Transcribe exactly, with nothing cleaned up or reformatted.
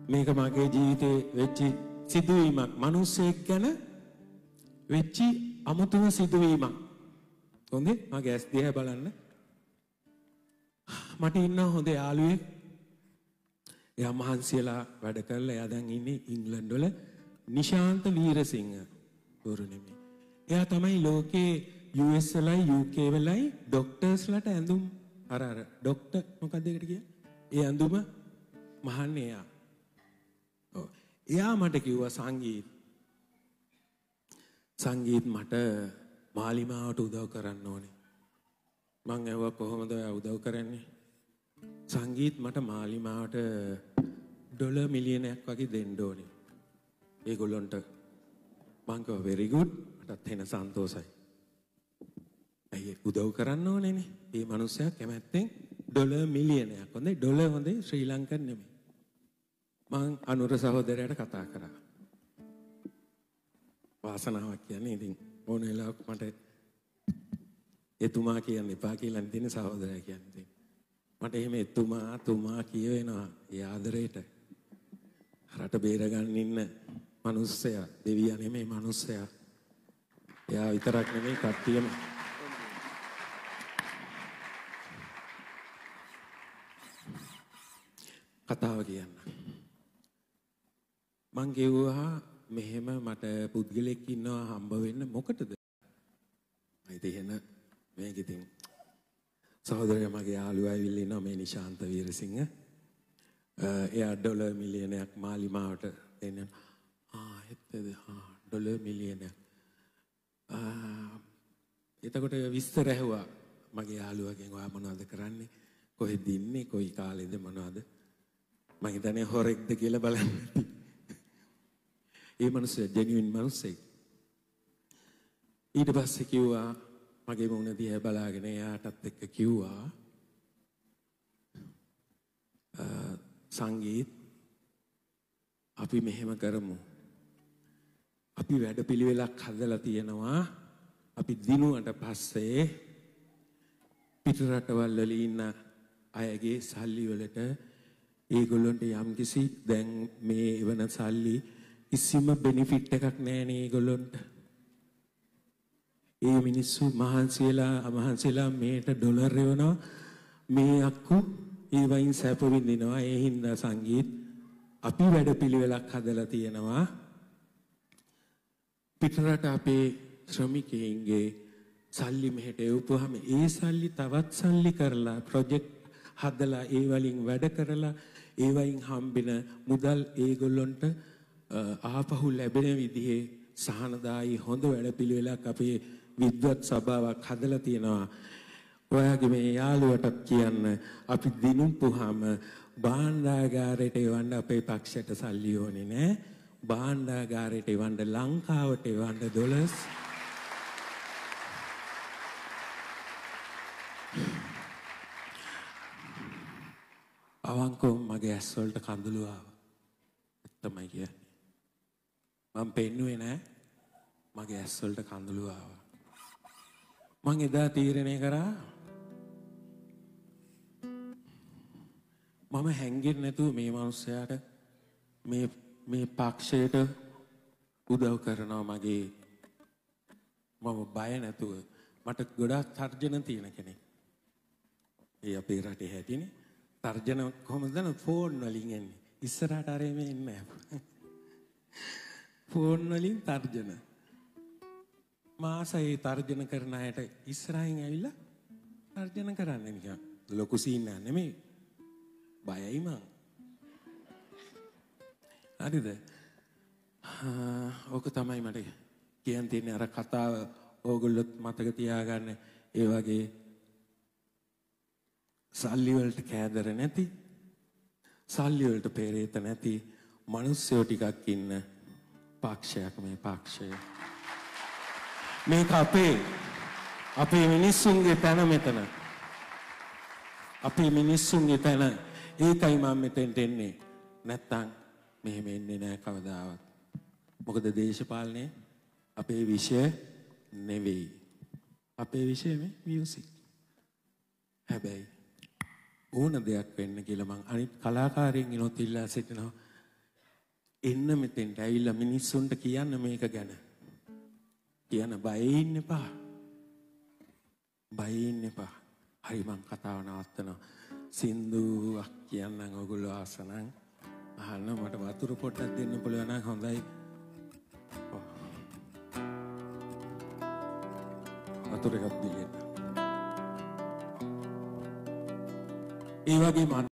මේක මගේ ජීවිතේ වෙච්ච සිදුවීමක්. මිනිස්සෙක් ගැන වෙච්ච අමුතුම සිදුවීමක්. හොඳේ මගේ ඇස් දිහා බලන්න. මට ඉන්න හොඳ යාළුවෙක්. එයා මහන්සියලා වැඩ කරලා එයා දැන් ඉන්නේ ඉංග්ලන්ඩ් වල නිශාන්ත වීරසිංහ බොරු නෙමෙයි. එයා තමයි ලෝකේ යූ එස් වලයි යූ කේ වලයි ડોක්ටර්ස්ලාට ඇඳුම් අර අර ડોක්ටර් මොකක්ද ඒකට කියන්නේ? ඒ ඇඳුම මහන්නේ එයා. ඔව්. එයා මට කිව්වා සංගීත් සංගීත් මට මාලිමාවට උදව් කරන්න ඕනේ. මං ඇහුවා කොහොමද ඔයා උදව් කරන්නේ? සංගීත් මට මාලිමාවට ඩොලර් මිලියනයක් වගේ දෙන්න ඕනේ. ඒගොල්ලන්ට මං කිව්වා very good මටත් එන සන්තෝසයි. අයියේ උදව් කරන්න ඕනේනේ. මේ මිනිස්සයා කැමැත්තෙන් ඩොලර් මිලියනයක්. හොඳේ ඩොලර් හොඳේ ශ්‍රී ලංකන් නෙමෙයි. මං අනුර සහෝදරයාට කතා කරා. වාසනාවක් කියන්නේ ඉතින් ඕන වෙලාවක මට එතුමා කියන්න එපා කියලා තියෙන සහෝදරයා කියන්නේ. මට එහෙම එතුමා තුමා කියවෙනවා ඒ ආදරේට. රට බේර ගන්න ඉන්න මිනිස්සයා දෙවියා නෙමෙයි මිනිස්සයා. එයා විතරක් නෙමෙයි කට්ටියම. කතාව කියන්න. මං කිව්වා මෙහෙම මට පුද්ගලෙක් ඉන්නවා හම්බ වෙන්න මොකටද? අයිති එහෙන මේක ඉතින් සහෝදරයා මගේ යාළුවා ඇවිල්ලා ඉන්නවා මේ නිශාන්ත වීරසිංහ. එයා ඩොලර් මිලියනයක් මාලිමාවට දෙන්න. ආ එතද ආ ඩොලර් මිලියනයක්. ආ එතකොට විස්තර ඇහුවා මගේ යාළුවාගෙන් ඔයා මොනවද කරන්නේ? කොහෙද ඉන්නේ? කොයි කාලෙද මොනවද? මම හිතන්නේ හොරෙක්ද කියලා බලන්න. ඒ මනුස්සයා ජෙනියුන් මනුස්සෙක්. ඊට පස්සේ කිව්වා මගේ මුණ දිහා බලාගෙන එයාටත් එක්ක කිව්වා සංගීත් අපි මෙහෙම කරමු. අපි වැඩපිළිවෙලක් හදලා තියෙනවා. අපි දිනුවට පස්සේ පිට රටවල් වල ඉන්න අයගේ සල්ලි වලට ඒගොල්ලන්ට යම්කිසි දැන් මේ වෙන සල්ලි කිසිම බෙනිෆිට් එකක් නැහැ නේ ඒගොල්ලන්ට. ඒ මිනිස්සු මහන්සියලා අමහන්සියලා මේට ඩොලර් එවනවා. මේ අක්කු ඒ වයින් සැප විඳිනවා. ඒ හින්දා සංගීත් අපි වැඩපිළිවෙලක් හදලා තියෙනවා. පිටරට අපේ ශ්‍රමිකයින්ගේ සල්ලි මෙහෙට එවපුවාම ඒ සල්ලි තවත් සල්ලි කරලා ප්‍රොජෙක්ට් හදලා ඒ වලින් වැඩ කරලා ඒ වයින් හම්බෙන මුදල් ඒගොල්ලන්ට ආපහු ලැබෙන විදිහේ සහනදායි හොඳ වැඩපිළිවෙලක් අපේ විද්වත් සභාවක් හදලා තියෙනවා. ඔයාගේ මේ යාළුවටත් කියන්න අපි දිනුම්පුවාම භාණ්ඩාගාරයට එවන්න අපේ පක්ෂයට සල්ලි ඕනේ නෑ. භාණ්ඩාගාරයට එවන්න ලංකාවට එවන්න ඩොලර්ස් අවංකව මගේ ඇස් වලට කඳුළු ආවා. තමයි කියන්නේ. මම පෙන්නුවේ නෑ මගේ ඇස් වලට කඳුළු ආවා. මං එදා තීරණය කරා මම හැංගෙන්නේ නැතුව මේ මිනිස්සයාට මේ මේ පක්ෂයට උදව් කරනවා මගේ මම බය නැතුව මට ගොඩාක් තර්ජන තියෙන කෙනෙක්. ඒ අපේ රටේ හැටිනේ තර්ජන කොහොමද දන්නවද? ෆෝන් වලින් එන්නේ. ඉස්සරහට අර එමේ එන්නේ නැහැ. ෆෝන් වලින් තර්ජන. මාසයි තර්ජන කරන අයට ඉස්සරහින් ඇවිල්ලා තර්ජන කරන්නේ නිකන් ලොකු සීන් නෑ නෙමෙයි. බයයි මං. හරිද? ඕක තමයි මට කියන්න තියෙන්නේ. අර කතාව ඕගොල්ලොත් මතක තියාගන්න. ඒ වගේ සල්ලි වලට කෑදර නැති, සල්ලි වලට පෙරේත නැති මිනිස්සුયો ටිකක් ඉන්න පක්ෂයක් මේ පක්ෂය. මේක අපේ අපේ මිනිස්සුන්ගේ තැන මෙතන. අපේ මිනිස්සුන්ගේ තැන. ඒකයි මම මෙතෙන්ට එන්නේ. නැත්තම් මෙහෙම එන්නේ නෑ කවදාවත්. මොකද දේශපාලනේ අපේ විෂය නෙවෙයි. අපේ විෂය මේ මියුසික්. හැබැයි ඕන දෙයක් වෙන්න කියලා මං අනිත් කලාකාරයන් ඉනොත් ඉල්ලා සිටිනවා. එන්න මෙතෙන්ට ඇවිල්ලා මිනිස්සුන්ට කියන්න මේක ගැන. කියන්න බය ඉන්න එපා. බය ඉන්න එපා. හරි මං කතාව නවත්තනවා. සින්දුවක් කියන්නම් ඔයගොල්ලෝ ආසනම් අහන්න මට වතුර පොට්ටක් දෙන්න පුළුවන් නම් හොඳයි. වතුර එකක් දෙන්න. ඒ වගේම අද